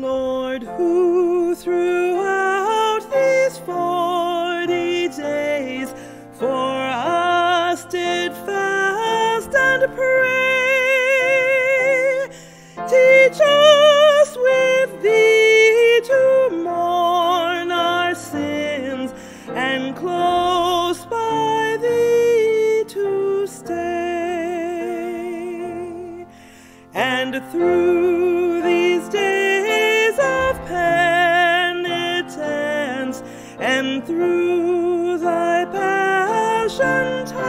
Lord, who throughout these 40 days for us did fast and pray, teach us with thee to mourn our sins, and close by thee to stay. And through these days of penitence, and through thy passion